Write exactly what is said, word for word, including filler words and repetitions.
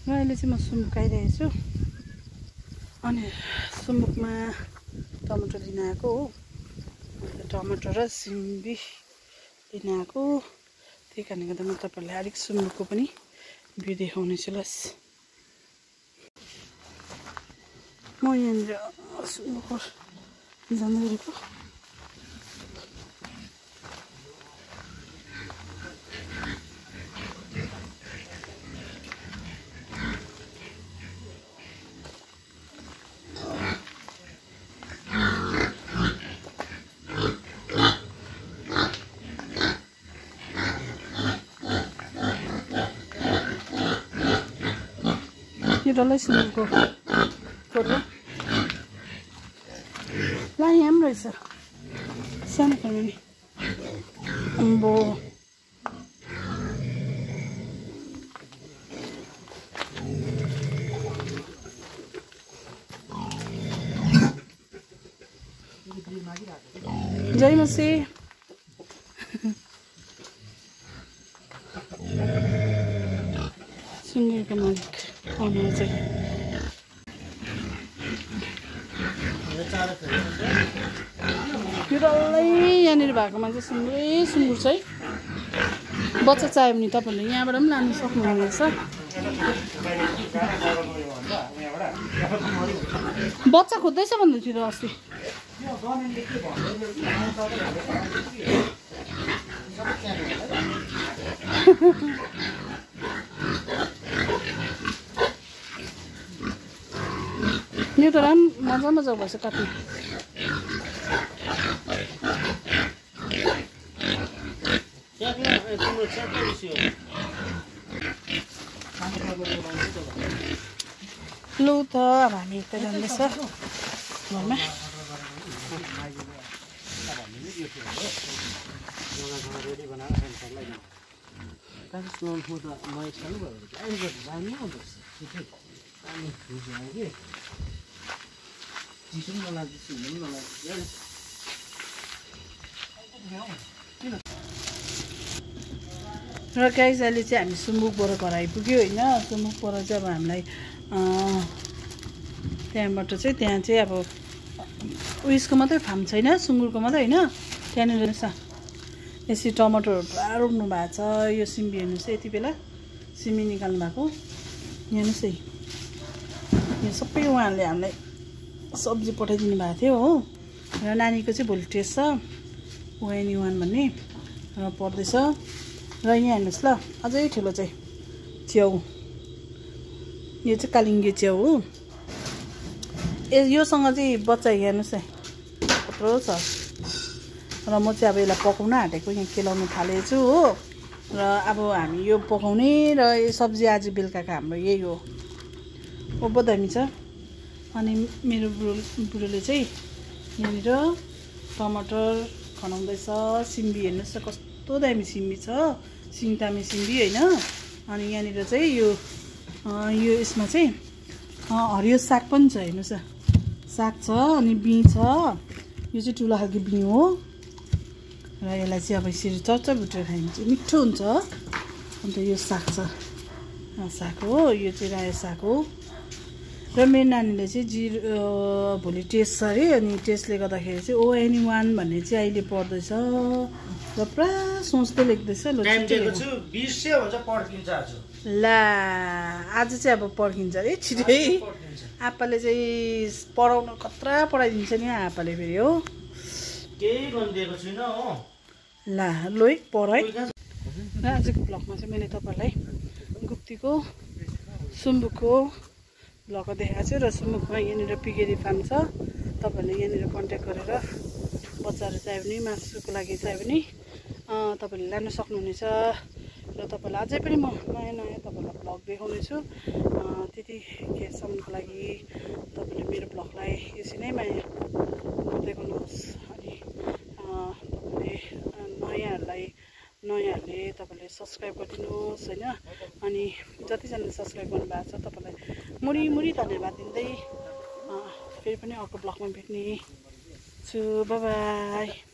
अहिले चाहिँ म सुम्बुक आइरहेको छु अनि सुम्बुकमा टमाटर लिन आएको हो टमाटर र सिमी लिन आएको त्यही कारणले गर्दा म तपाईहरुलाई अलिक सुम्बुकको पनि भिडियो देखाउने छु लस म यहाँनिर सुम्बुक जाँदै गरेको यो डल्लै सुम्बुकको फोटो ला यहाँ पनि रहेछ सानो खालको नि अम्बो जय मसी सुँगुरको मालिक आउनु चाहिँ यो डल्लै यहाँनिर भएकोमा चाहिँ सुँगुरै सुँगुर छ है बच्चा चाहियो भने तपाईँहरूले यहाँबाट पनि लानु सक्नुहुनेछ बच्चा खोज्दैछ भन्दै थियो त अस्ति यो त राम मजा मजा भएछ काट्नु लु त अब हामी यता जाँदैछ घरमा र गाइस अहिले चाहिँ हामी सुम्बुकबाट घर आइपुग्यो होइन सुम्बुकबाट चाहिँ अब हामीलाई त्यहाँबाट चाहिँ त्यहाँ चाहिँ अब उयसको मात्रै फार्म छैन सुँगुरको मात्रै होइन त्यहाँनिर रहेछ यसरी टमाटरहरू पुरा रोप्नु भएको छ यो सिमी हेर्नुहोस् यति बेला सिमी निकाल्नु भएको हेर्नुहोस् है यो सबै उहाँहरूले हामीलाई सब्जी पठाइदिनु भएको थियो हो र नानीको चाहिँ भोलि टेस्ट छ ओएनी वान भन्ने र पढ्दैछ र यहाँ हेर्नुहोस् ल अझै ठुलो चाहिँ च्याउ यो चाहिँ कालिङ्गे च्याउ हो ए योसँग चाहिँ बच्चा हेर्नुहोस् है कत्रो छ र म चाहिँ अब यसलाई पकाउन आँटेको यहाँ केलाउनु थालेको छु हो र अब हामी यो पकाउने र यो सब्जी आज बेलुकाको हाम्रो यही हो ओबो दामी छ अनि मेरो बुढो बुढोले चाहिँ यहाँनिर टमाटर खनाउँदैछ सिमी हेर्नुहोस् न कस्तो दामी सिमी छ सिङतामे सिमी होइन अनि यहाँनिर चाहिँ यो यो यसमा चाहिँ हरियो साग पनि छ हेर्नुहोस् साग छ अनि बिँ छ यो चाहिँ ठुलो खालको बिँ हो र यसलाई चाहिँ अब यसरी चर्चा भुटेर खायो भने चाहिँ मिठो हुन्छ अन्त यो साग छ साग हो यो चाहिँ रायो साग हो र मेरो नानीले चाहिँ जिरो भोलि टेस्ट छ अरे अनि टेस्टले गर्दाखेरि चाहिँ ओ एनी वान भन्ने चाहिँ अहिले पढ्दैछ र पुरा सोच्दै लेख्दैछ ला आज चाहिँ अब पर्खिन्छ है छिटै आप्पाले चाहिँ पढाउनु खतरा पढाइदिन्छ नि आप्पाले फेरि हो केही गरिदिएको छैन हो ला लु है पढाइ र आजको ब्लगमा चाहिँ मैले तपाईँलाई गुप्तीको सुम्बुकको ब्लगको देखाएको छु र सुम्बुकमा यहाँनिर पिगेरी फार्म छ तपाईँहरूले यहाँनिर कन्ट्याक्ट गरेर बच्चाहरू चाहियो भने मासुको लागि चाहियो भने तपाईँहरूले लान सक्नुहुनेछ र तपाईँलाई अझै पनि म नयाँ नयाँ तपाईँहरूलाई ब्लग देखाउने छु त्यतिखेरसम्मको लागि तपाईँले मेरो ब्लगलाई यसरी नै माया गर्दै गर्नुहोस् अनि तपाईँले नयाँहरूलाई नयाँहरूले तपाईँले सब्सक्राइब गरिदिनुहोस् होइन अनि जतिजनाले सब्सक्राइब गर्नुभएको छ तपाईँलाई मुरी मुरी धन्यवाद दिँदै फेरि पनि अर्को ब्लगमा भेट्ने छु बाई बाई